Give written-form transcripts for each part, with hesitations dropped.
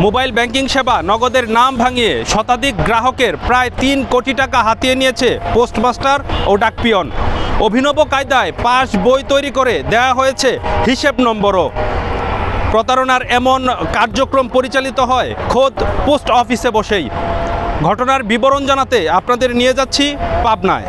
Mobile banking সেবা নগদের নাম ভাঙিয়ে শতাধিক গ্রাহকের প্রায় ৩ কোটি টাকা হাতিয়ে নিয়েছে পোস্টমাস্টার ও ডাকপিয়ন। অভিনব কায়দায় পাস বই তৈরি করে দেয়া হয়েছে হিসেব নম্বরও। প্রতারণার এমন কার্যক্রম পরিচালিত হয় খোদ পোস্ট অফিসে বসেই। ঘটনার বিবরণ জানাতে আপনাদের নিয়ে যাচ্ছি পাবনায়।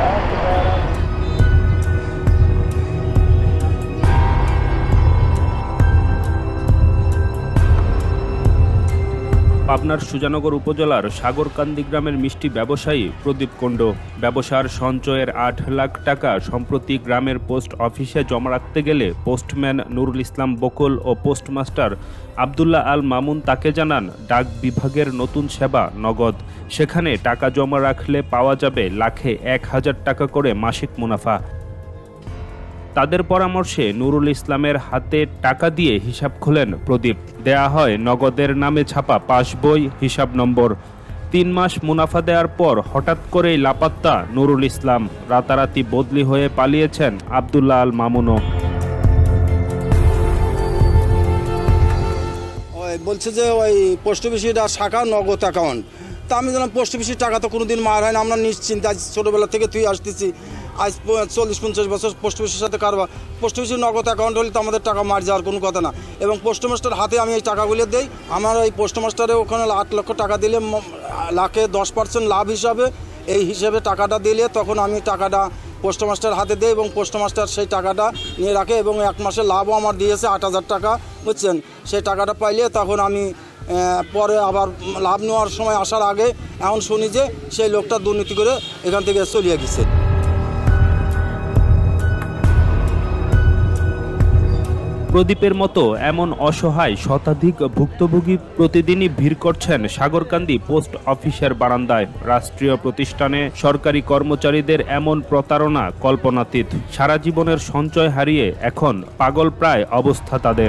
পাবনার সুজানগর উপজেলার সাগরকান্দি গ্রামের মিষ্টি ব্যবসায়ী প্রদীপ কুণ্ডু ব্যবসার সঞ্চয়ের ৮ লাখ টাকা সম্প্রতি গ্রামের পোস্ট অফিসে জমা রাখতে গেলে পোস্টম্যান নুরুল ইসলাম বকুল ও পোস্টমাস্টার আবদুল্লাহ আল মামুন তাকে জানান ডাক বিভাগের নতুন সেবা নগদ, সেখানে টাকা জমা রাখলে পাওয়া যাবে লাখে ১,০০০ টাকা করে মাসিক মুনাফা। তাদের পরামর্শে নুরুল ইসলামের হাতে টাকা দিয়ে হিসাব খোলেন প্রদীপ। দেয়া হয় নগদের নামে ছাপা পাস বই, হিসাব নম্বর। ৩ মাস মুনাফা দেওয়ার পর হঠাৎ করেই লাপাত্তা নুরুল ইসলাম। রাতারাতি বদলি হয়ে পালিয়েছেন আবদুল্লাহ আল মামুনও। বলছে যে ওই পোস্ট অফিসের শাখা নগদ অ্যাকাউন্ট। তা আমি জানলাম পোস্ট অফিসের টাকা তো কোনোদিন মার হয় না, আমরা নিশ্চিন্তে আজ ছোটোবেলা থেকে তুই আসতেছি, আজ ৪০-৫০ বছর পোস্ট অফিসের সাথে কারবার। পোস্ট অফিসের নগদ অ্যাকাউন্ট হলে তো আমাদের টাকা মার যাওয়ার কোনো কথা না। এবং পোস্টমাস্টার হাতে আমি এই টাকাগুলো দেই। আমার এই পোস্টমাস্টারে ওখানে ৮ লক্ষ টাকা দিলে লাখে ১০% লাভ হিসাবে এই হিসেবে টাকাটা দিলে তখন আমি টাকাটা পোস্টমাস্টার হাতে দেই এবং পোস্টমাস্টার সেই টাকাটা নিয়ে রাখে এবং ১ মাসের লাভও আমার দিয়েছে ৮,০০০ টাকা, বুঝছেন। সেই টাকাটা পাইলে তখন আমি পরে আবার লাভ নেওয়ার সময় আসার আগে এখন শুনি যে সেই লোকটা দুর্নীতি করে এখান থেকে চলিয়ে গেছে। প্রদীপের মতো এমন অসহায় শতাধিক ভুক্তভোগী প্রতিদিনই ভিড় করছেন সাগরকান্দি পোস্ট অফিসের বারান্দায়। রাষ্ট্রীয় প্রতিষ্ঠানে সরকারি কর্মচারীদের এমন প্রতারণা কল্পনাতীত। সারা জীবনের সঞ্চয় হারিয়ে এখন পাগলপ্রায় অবস্থা তাদের।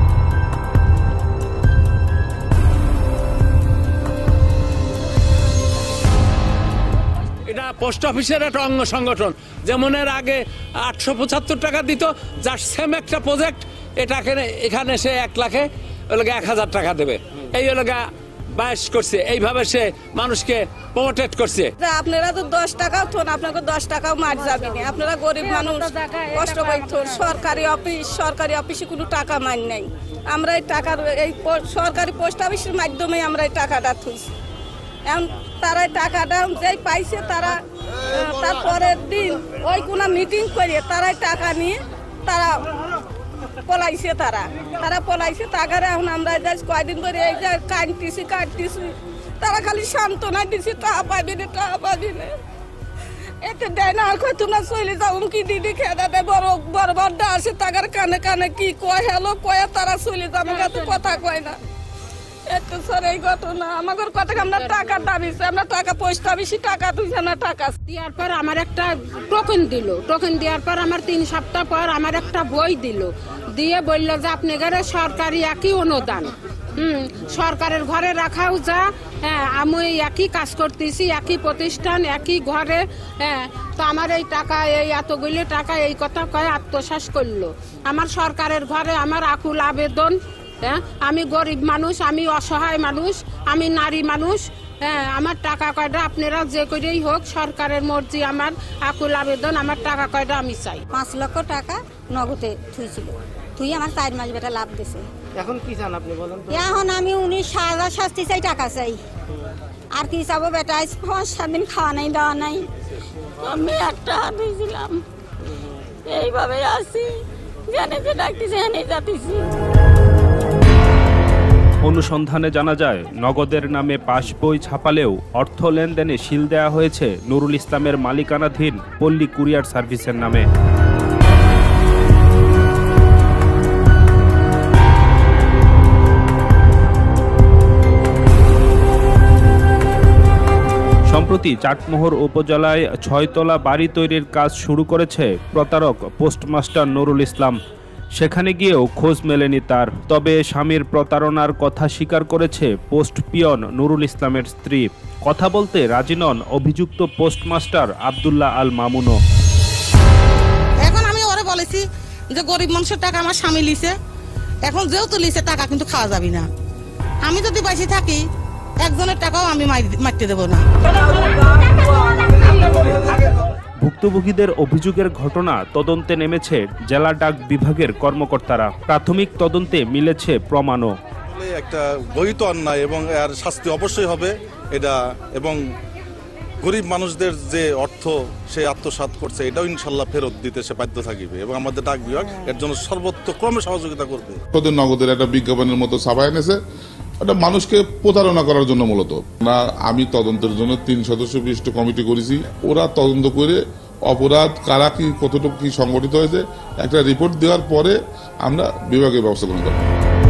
পোস্ট অফিসের একটা অঙ্গ সংগঠন, যেমন এর আগে ৮৭৫ টাকা দিত, যার সেম একটা প্রজেক্ট এটাকে এখানে সে ১ লাখে ১,০০০ টাকা দেবে। এই বাইশ করছে, এইভাবে সে মানুষকে প্রমোটেট করছে। আপনারা তো ১০ টাকাও থন, আপনাকে ১০ টাকাও মার যাবে না। আপনারা গরিব মানুষ, কষ্ট করতেন। সরকারি অফিসে কোনো টাকা মার নাই। আমরা এই টাকার এই সরকারি পোস্ট অফিসের মাধ্যমে আমরা এই টাকাটা থুইছি। এখন তারা টাকাটা যেই পাইছে তারা তারপরের দিন ওই কোনো মিটিং করে তারা টাকা নিয়ে তারা পলাইছে। তারা পলাইছে টাকার। এখন আমরা কয়দিন ধরে এই যে কাটতেছি তারা খালি সান্ত্বনা দিচ্ছে, টাকা পাবি না এতে দেয় না। আর কয় তোমরা চলে যাও কি দিদি খেদা দেয় বড় বড়টা আসে টাকার কানে কানে কি কয় হ্যালো কয়ে তারা চলে যাবে, এত কথা কয় না। এত স্যার এই ঘটনা আমাদের কথা আমরা টাকা দাবিছি, আমরা টাকা পোস্ট অফিসে টাকা তুলছি, আমরা টাকা দেওয়ার পর আমার একটা টোকেন দিল। টোকেন দেওয়ার পর আমার ৩ সপ্তাহ পর আমার একটা বই দিল, দিয়ে বলল যে আপনাদের সরকারি একই অনুদান, সরকারের ঘরে রাখাও যা, হ্যাঁ আমি একই কাজ করতেছি, একই প্রতিষ্ঠান, একই ঘরে, হ্যাঁ তো আমার এই টাকা এই এতগুলো টাকা এই কথা কয়ে আত্মশ্বাস করলো। আমার সরকারের ঘরে আমার আকুল আবেদন, হ্যাঁ আমি গরিব মানুষ, আমি অসহায় মানুষ, আমি নারী মানুষ, হ্যাঁ আমার টাকা কয়টা আপনারা যে করেই হোক সরকারের মর্জি, আমার আকুল আবেদন, আমার টাকা কয়টা আমি চাই। ৫ লক্ষ টাকা নগদে থুইছিল, তুই আমার ৪ মাস বেটা লাভ দিছে। এখন কি চান আপনি বলেন? এখন আমি ১৯,০০০ শাস্তি চাই, টাকা চাই। আর কি চাবো বেটা? ৫-৭ দিন খাওয়া নাই দাওয়া নাই, আমি একটা হাত হয়েছিলাম। এইভাবে আসি, জানে যে ডাকতেছি এনে যাতেছি। অনুসন্ধানে জানা যায় নগদের নামে পাস বই ছাপালেও অর্থ লেনদেনে সিল দেওয়া হয়েছে নুরুল ইসলামের মালিকানাধীন পল্লী কুরিয়ার সার্ভিসের নামে। সম্প্রতি চাটমোহর উপজেলায় ৬ তলা বাড়ি তৈরির কাজ শুরু করেছে প্রতারক পোস্টমাস্টার নুরুল ইসলাম। সেখানে গিয়েও খোঁজ মেলেনি তার। তবে স্বামীর প্রতারণার কথা স্বীকার করেছে পোস্ট পিয়ন নুরুল ইসলামের স্ত্রী। কথা বলতে রাজি নন অভিযুক্ত পোস্টমাস্টার আবদুল্লাহ আল মামুনও। এখন আমি ওরে বলেছি যে গরিব মানুষের টাকা আমার স্বামী লিছে, এখন যেহেতু লিছে টাকা কিন্তু খাওয়া যাবে না। আমি যদি বেঁচে থাকি একজনের টাকাও আমি মারতে দেবো না। ভুক্তভোগীদের অভিযোগের ঘটনা তদন্তে নেমেছে জেলা ডাক বিভাগের কর্মকর্তারা। প্রাথমিক তদন্তে মিলেছে প্রমাণও। একটা গহিত অন্যায় এবং এর শাস্তি অবশ্যই হবে এটা, এবং গরিব মানুষদের যে অর্থ সে আত্মসাৎ করছে এটাও ইনশাল্লাহ ফেরত দিতে সে বাধ্য থাকবে এবং আমাদের ডাক বিভাগ এর জন্য সর্বোত্তক্রমে সহযোগিতা করবে। নগদের একটা বিজ্ঞাপনের মতো ছাপায় এনেছে, এটা মানুষকে প্রতারণা করার জন্য মূলত। আমি তদন্তের জন্য 3 সদস্য বিশিষ্ট কমিটি করেছি, ওরা তদন্ত করে অপরাধ কারা কি কতটুকু কি সংগঠিত হয়েছে একটা রিপোর্ট দেওয়ার পরে আমরা বিভাগের ব্যবস্থা গ্রহণ করব।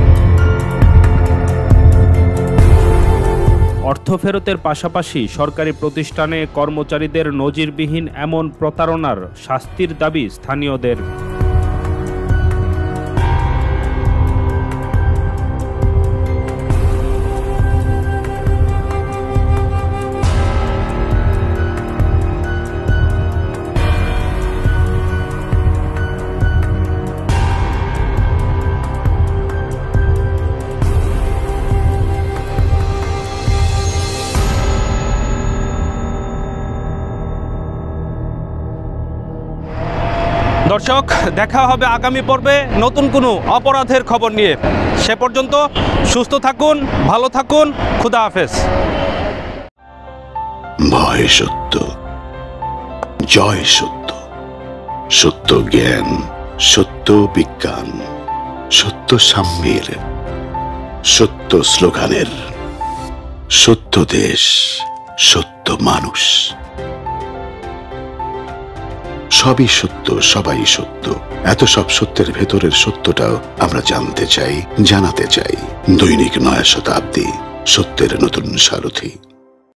অর্থ ফেরতের পাশাপাশি সরকারি প্রতিষ্ঠানে কর্মচারীদের নজিরবিহীন এমন প্রতারণার শাস্তির দাবি স্থানীয়দের। দর্শক, দেখা হবে আগামী পর্বে নতুন কোনো অপরাধের খবর নিয়ে। সে পর্যন্ত সুস্থ থাকুন, ভালো থাকুন, খুদা হাফেজ। ভয় সত্য, জয় সত্য, সত্য জ্ঞান, সত্য বিজ্ঞান, সত্য সাম্যের, সত্য স্লোগানের, সত্য দেশ, সত্য মানুষ। সবই সত্য, সবাই সত্য। এত সব সত্যের ভেতরের সত্যটাও আমরা জানতে চাই, জানাতে চাই। দৈনিক নয়া শতাব্দী, সত্যের নতুন সারথি।